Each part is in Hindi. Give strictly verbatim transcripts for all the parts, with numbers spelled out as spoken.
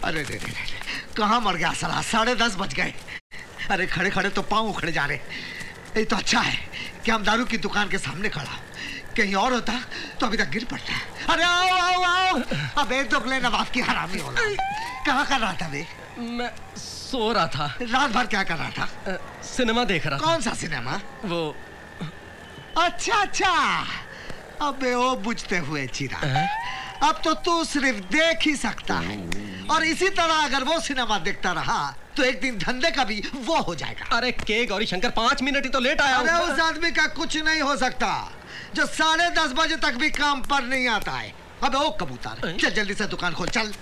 अरे रे रे रे, कहाँ मर गया साला? साढ़े दस बज गए। अरे खड़े खड़े तो पाँव उखड़ जा रहे। ये तो अच्छा है कि हम दारू की दुकान के सामने खड़ा। कहीं और होता तो अभी तक गिर पड़ता। अरे आओ आओ आओ। अबे दुगले नवाब की हरामी होला। कहाँ कर रहा था बे? मैं सो रहा था। रात भर क्या कर रहा था? आ, सिनेमा देख रहा था। कौन सा सिनेमा? वो अच्छा अच्छा, अबे वो बुझते हुए चिरा। अब तो तू सिर्फ देख ही सकता है, और इसी तरह अगर वो सिनेमा देखता रहा तो एक दिन धंधे का भी वो हो जाएगा। अरे के गौरी शंकर, पांच मिनट ही तो लेट आया। अरे उस आदमी का कुछ नहीं हो सकता जो साढ़े दस बजे तक भी काम पर नहीं आता है। अबे ओ कबूतर, चल जल्दी से दुकान खोल चल।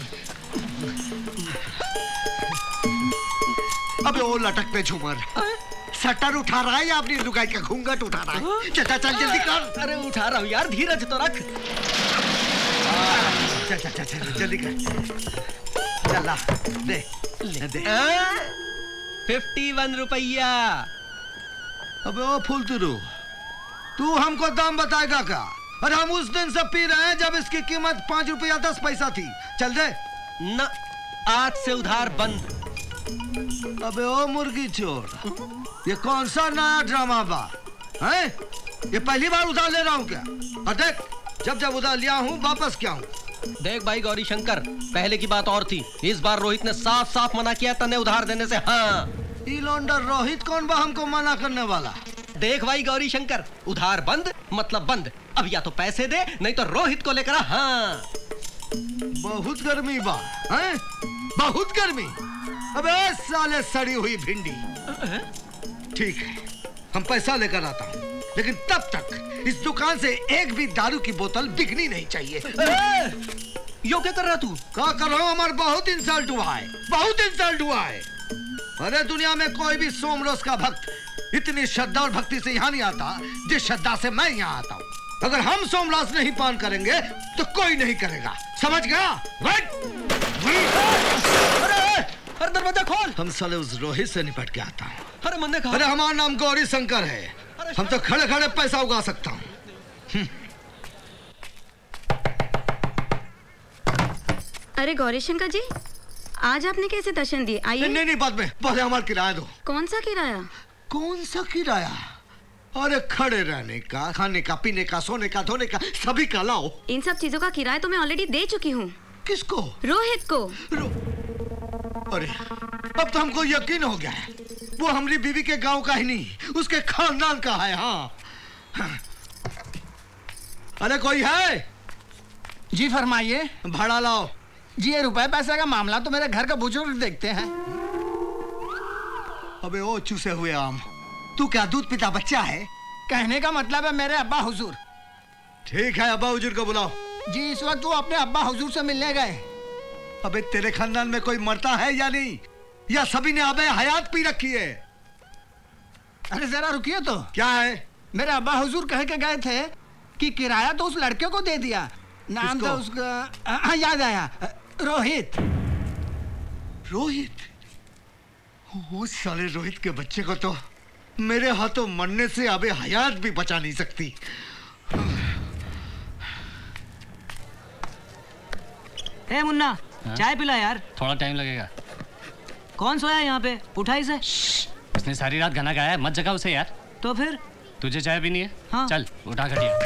अबे ओ लटकते झूमर, शटर उठा रहा है या अपनी लुगाई का घूंघट उठा रहा है? चल चल चल जल्दी कर। अरे उठा रहा हूँ यार, धीरज तो रख। चल चल चल चल जल्दी कर। चल ला दे दे। फिफ्टी वन रुपया। अबे ओ फुलतुरु, तू हमको दाम बताएगा क्या? अरे हम उस दिन से पी रहे हैं जब इसकी कीमत पांच रुपया दस पैसा थी। चल दे ना, आज से उधार बंद। अबे ओ मुर्गी चोर, ये कौन सा नया ड्रामा बा? हैं? ये पहली बार उधार ले रहा हूँ क्या? और देख, जब जब उधार लिया हूँ वापस क्या हूँ। देख भाई गौरी शंकर, पहले की बात और थी। इस बार रोहित ने साफ साफ मना किया तने उधार देने से। हाँ, इलोंडर रोहित कौन बा हमको मना करने वाला? देख भाई गौरी शंकर, उधार बंद मतलब बंद। अब या तो पैसे दे, नहीं तो रोहित को लेकर। हाँ, बहुत गर्मी बा हैं? बहुत गर्मी। अबे साले सड़ी हुई भिंडी। ठीक है, हम पैसा लेकर आता हूँ, लेकिन तब तक इस दुकान से एक भी दारू की बोतल बिकनी नहीं चाहिए। यो क्या कर रहा तू? क्या कर रहा हूँ? हमारा बहुत इंसल्ट हुआ है, बहुत इंसल्ट हुआ है। अरे दुनिया में कोई भी सोमरोज का भक्त इतनी श्रद्धा और भक्ति से यहाँ नहीं आता जिस श्रद्धा से मैं यहाँ आता हूँ। अगर हम सोमराज नहीं पान करेंगे तो कोई नहीं करेगा, समझ गया? अरे अरे दरवाजा खोल। हम साले उस रोहित से निपट के आता हूँ। अरे मैंने कहा। अरे हमारा नाम गौरी शंकर है, हम तो खड़े खड़े पैसा उगा सकता हूँ। अरे गौरी शंकर जी, आज आपने कैसे दर्शन दिए? आइए। नहीं नहीं, बाद में, पहले हमारा किराया दो। कौन सा किराया? कौन सा किराया? अरे खड़े रहने का, खाने का, पीने का, सोने का, धोने का, सभी का लाओ। इन सब चीजों का किराया तो मैं ऑलरेडी दे चुकी हूँ। किसको? रोहित को। रो... अरे अब तो हमको यकीन हो गया है, वो हमारी बीवी के गांव का ही नहीं, उसके खानदान का है। हाँ, हाँ। अरे कोई है? जी फरमाइए। भाड़ा लाओ। जी ये रुपए पैसे का मामला तो मेरे घर का बुजुर्ग देखते हैं। अबे ओ चूसे हुए आम, तू क्या दूध पीता बच्चा है? कहने का मतलब है मेरे अब्बा हुजूर। ठीक है, अब्बा हुजूर को बुलाओ। जी इस वक्त वो अपने अब्बा हुजूर से मिलने गए। अबे तेरे खानदान में कोई मरता है या नहीं, या सभी ने अबे हयात पी रखी है? अरे जरा रुकिए तो। क्या है? मेरे अब्बा हुजूर कह के गए थे कि किराया तो उस लड़के को दे दिया। नाम था उसका, हाँ याद आया, रोहित। रोहित? वो साले रोहित के बच्चे को तो मेरे हाथों मरने से अबे हयात भी बचा नहीं सकती। ए मुन्ना, चाय पिला यार। थोड़ा टाइम लगेगा। कौन सोया यहाँ पे? उठा इसे। उसने सारी रात गाना गाया है, मत जगा उसे यार। तो फिर तुझे चाय पीनी है? हाँ। चल उठा घटिया।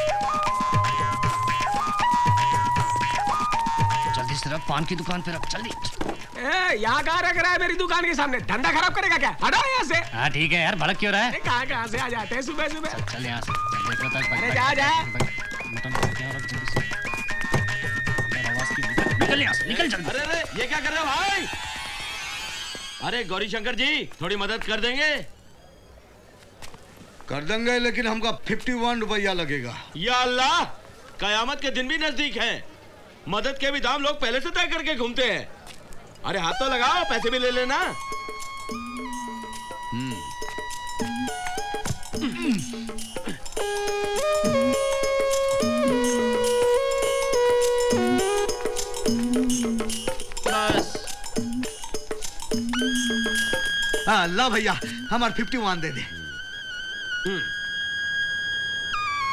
जल्दी से रख, पान की दुकान पे रख, जल्दी। ए, यहाँ कहाँ रख रहा है मेरी दुकान के सामने? धंधा खराब करेगा क्या? हटाओ यहाँ से। हाँ ठीक है यार, भड़क क्यों रहा है? कहाँ कहाँ से आ जाते हैं सुबह सुबह। चल, चल यहाँ से। देख रहा था। अरे जा जा। निकल यहाँ से, निकल जल्दी। अरे अरे ये क्या कर रहे हो भाई? अरे गौरी शंकर जी, थोड़ी मदद कर देंगे? कर देंगे, लेकिन हमका फिफ्टी वन रुपया लगेगा। या अल्लाह, कयामत के दिन भी नजदीक है। मदद के भी दाम लोग पहले से तय करके घूमते हैं। अरे हाथ तो लगाओ, पैसे भी ले लेना। बस। हाँ ला भैया, हमारे फिफ्टी वन दे दे।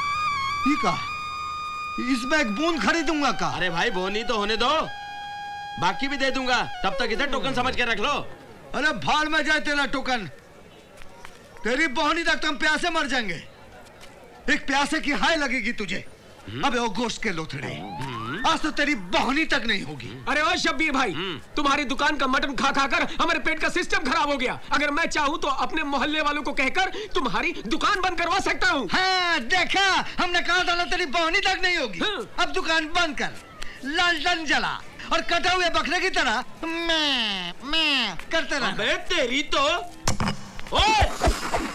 ये का? इसमें एक बूंद खरीदूंगा का? अरे भाई बोनी तो होने दो। बाकी भी दे दूंगा, तब तक इधर टोकन समझ के रख लो। अरे भाड़ में जाए तेरा टोकन, तेरी बोहनी तक तुम प्यासे मर जाएंगे। एक प्यासे की हाय लगेगी तुझे। अबे ओ गोश्त के लोथड़े, आज तो तेरी बोहनी तक नहीं होगी। अरे ओ शब्बीर भाई, तुम्हारी दुकान का मटन खा खा कर हमारे पेट का सिस्टम खराब हो गया। अगर मैं चाहूँ तो अपने मोहल्ले वालों को कहकर तुम्हारी दुकान बंद करवा सकता हूँ। हाँ देखा, हमने कहा था ना तेरी बोहनी तक नहीं होगी। अब दुकान बंद कर, लालटेन जला और कटे हुए बकरे की तरह मैं मैं करते रह। अबे तेरी तो ओए!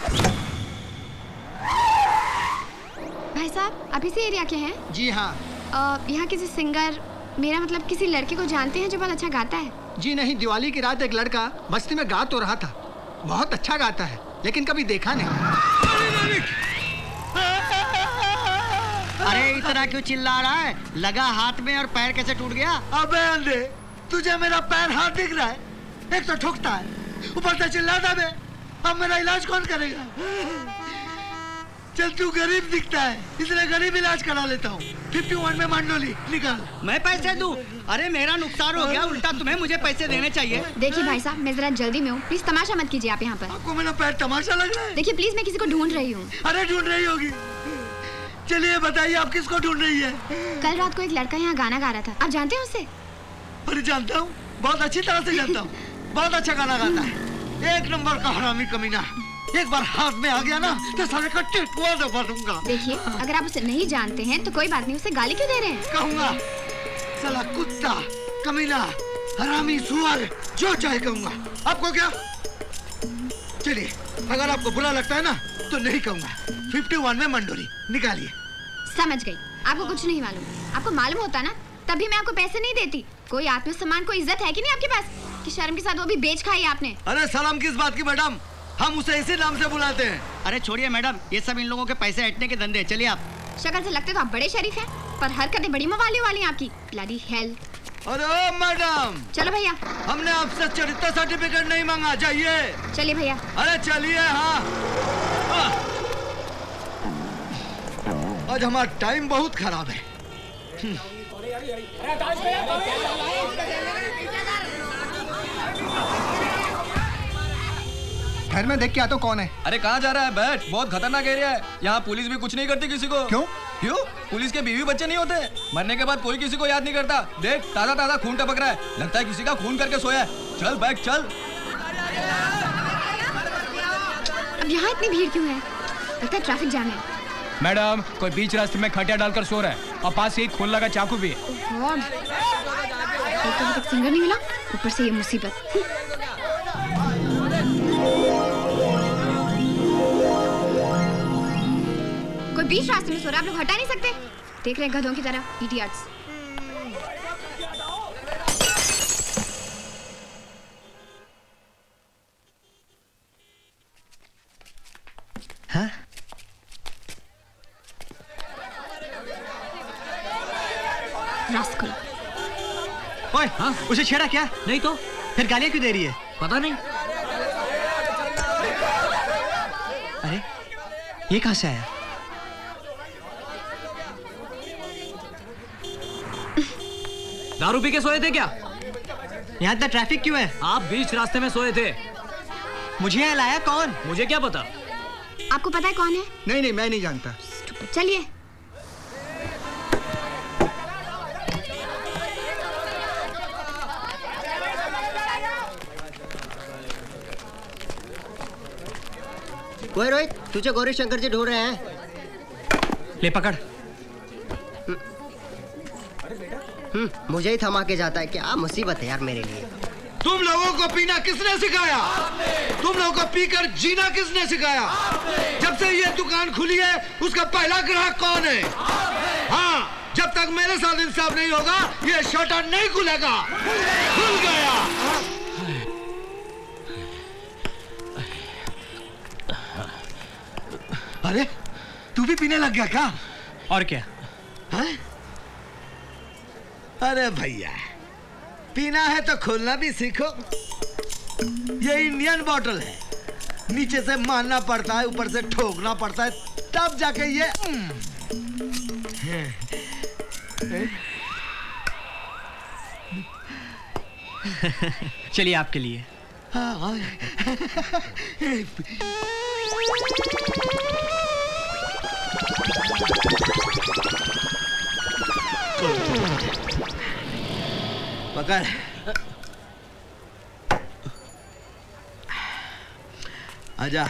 भाई साहब, आप इसी एरिया के हैं? जी हाँ। यहाँ किसी सिंगर, मेरा मतलब किसी लड़के को जानते हैं जो बहुत अच्छा गाता है? जी नहीं, दिवाली की रात एक लड़का बस्ती में गा तो रहा था, बहुत अच्छा गाता है, लेकिन कभी देखा नहीं। अरे इतना क्यों चिल्ला रहा है? लगा हाथ में और पैर कैसे टूट गया? अबे अंधे, तुझे मेरा पैर हाथ दिख रहा है? एक तो ठुकता है, ऊपर से चिल्लाता है। अब मेरा इलाज कौन करेगा? चल तू गरीब दिखता है, इसलिए गरीब इलाज करा लेता हूँ। फिफ्टी वन में मंडोली निकाल। मैं पैसे दूं? अरे मेरा नुकसान हो गया, उल्टा तुम्हें मुझे पैसे देने चाहिए। देखिए भाई साहब, मैं जरा जल्दी में हूँ, प्लीज तमाशा मत कीजिए आप यहाँ पर। आपको मेरा पैर तमाशा लग रहा है? देखिए प्लीज, मैं किसी को ढूंढ रही हूँ। अरे ढूंढ रही होगी, चलिए बताइए आप किसको ढूंढ रही है? कल रात को एक लड़का यहाँ गाना गा रहा था, आप जानते हैं उसे? अरे जानता हूँ, बहुत अच्छी तरह से जानता हूँ। बहुत अच्छा गाना गाता है, एक नंबर का हरामी कमीना। एक बार हाथ में आ गया ना तो सारे का टिटवा दबा दूंगा। देखिए, अगर आप उसे नहीं जानते हैं तो कोई बात नहीं, उसे गाली क्यों दे रहे हैं? कहूँगा साला कुत्ता, कमीना, हरामी, सुअर, जो चाहे कहूँगा। आपको क्या? चलिए, अगर आपको बुरा लगता है ना तो नहीं कहूँगा। फिफ्टी वन में मंडोरी निकालिए। समझ गई, आपको कुछ नहीं मालूम। आपको मालूम होता ना तभी मैं आपको पैसे नहीं देती। कोई आत्मसम्मान, कोई इज्जत है कि नहीं आपके पास कि शर्म के साथ वो भी बेच खाई आपने? अरे शर्म किस बात की मैडम, हम उसे इसी नाम से बुलाते हैं। अरे छोड़िए मैडम, ये सब इन लोगों के पैसे हटने के धंधे। चलिए आप। शक्ल से लगते तो आप बड़े शरीफ हैं, पर हरकतें बड़ी मवाली वाली हैं आपकी। Bloody hell. अरे ओ मैडम, चलो भैया। हमने आपसे चरित्र सर्टिफिकेट नहीं मांगा, जाइए। चलिए भैया। अरे चलिए। हाँ, आज हमारा टाइम बहुत खराब है। घर में देख के आता कौन है? अरे कहाँ जा रहा है? बैठ, बहुत खतरनाक एरिया है। यहाँ पुलिस भी कुछ नहीं करती किसी को। क्यों? क्यों? पुलिस के बीवी बच्चे नहीं होते? मरने के बाद कोई किसी को याद नहीं करता। देख, ताजा ताजा खून टपक रहा है, लगता है किसी का खून करके सोया है। चल बैठ, चल। अब यहाँ इतनी भीड़ क्यों है? लगता है ट्रैफिक जाम है। मैडम, कोई बीच रास्ते में खटिया डालकर सो रहा है और पास ही एक खून लगा चाकू भी है। गॉड, एक तो अभी तक सिंगर नहीं मिला, ऊपर से ये मुसीबत। कोई बीच रास्ते में सो रहा है, आप लोग हटा नहीं सकते? देख रहे हैं गधों की तरह, इडियट्स। हाँ? रास्कल। ओए, हाँ? उसे छेड़ा क्या? नहीं तो फिर गालियाँ क्यों दे रही है? पता नहीं। अरे ये कहाँ से आया? दारू पी के सोए थे क्या? यहाँ इतना ट्रैफिक क्यों है? आप बीच रास्ते में सोए थे। मुझे यहाँ लाया कौन? मुझे क्या पता। आपको पता है कौन है? नहीं नहीं, मैं नहीं जानता। चलिए। ओए रोहित, तुझे गौरी शंकर जी ढूंढ रहे हैं। ले पकड़। हम्म, मुझे ही थमा के जाता है। क्या मुसीबत है यार मेरे लिए। तुम लोगों को पीना किसने सिखाया? तुम लोगों को पीकर जीना किसने सिखाया? जब से ये दुकान खुली है उसका पहला ग्राहक कौन है? हाँ, जब तक मेरे साथ इंसाफ नहीं होगा ये शटर नहीं खुलेगा। खुल गया। अरे तू भी पीने लग गया क्या? और क्या? है? अरे भैया, पीना है तो खोलना भी सीखो। ये इंडियन बॉटल है, नीचे से मारना पड़ता है, ऊपर से ठोकना पड़ता है, तब जाके ये चलिए आपके लिए। हाँ, पकड़। आजा।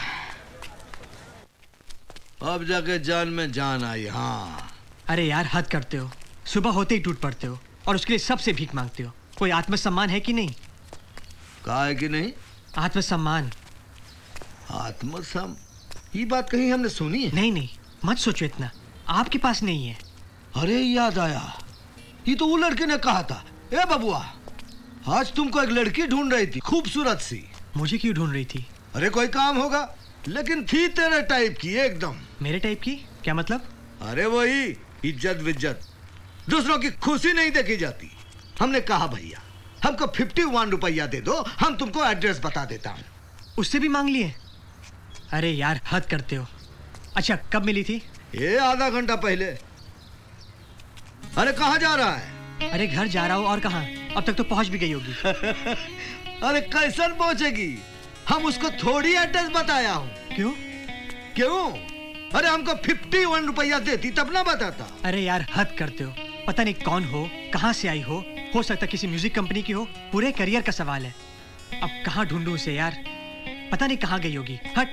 अब जाके जान में जान आई। हाँ। अरे यार हद करते हो, सुबह होते ही टूट पड़ते हो और उसके लिए सबसे भीख मांगते हो। कोई आत्मसम्मान है कि नहीं? कहा है कि नहीं? आत्मसम्मान। आत्मसम ये बात कहीं हमने सुनी है? नहीं नहीं, मत सोचो इतना, आपके पास नहीं है। अरे याद आया, ये तो वो लड़के ने कहा था। ए बबुआ, आज तुमको एक लड़की ढूंढ रही थी, खूबसूरत सी। मुझे क्यों ढूंढ रही थी? अरे कोई काम होगा, लेकिन थी तेरे टाइप की एकदम। मेरे टाइप की? क्या मतलब? अरे वही इज्जत विज्जत, दूसरों की खुशी नहीं देखी जाती। हमने कहा भैया हमको फिफ्टी वन रुपया दे दो, हम तुमको एड्रेस बता देता हूँ। उससे भी मांग लिए? अरे यार हद करते हो। अच्छा कब मिली थी? ये आधा घंटा पहले। अरे कहाँ जा रहा है? अरे घर जा रहा हूँ। और कहाँ? अब तक तो पहुंच भी गई होगी। अरे कैसन पहुंचेगी, हम उसको थोड़ी एड्रेस बताया हूँ। क्यों? क्यों? अरे हमको फिफ्टी वन रुपया देती तब ना बताता। अरे यार हद करते हो, पता नहीं कौन हो, कहाँ से आई हो हो सकता किसी म्यूजिक कंपनी की हो। पूरे करियर का सवाल है। अब कहाँ ढूंढूं उसे यार, पता नहीं कहाँ गई होगी। हट।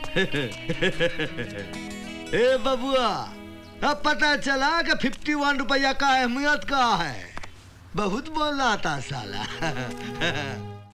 ए बबुआ, अब पता चला कि फिफ्टी वन रुपया का अहमियत का है। बहुत बोला था साला।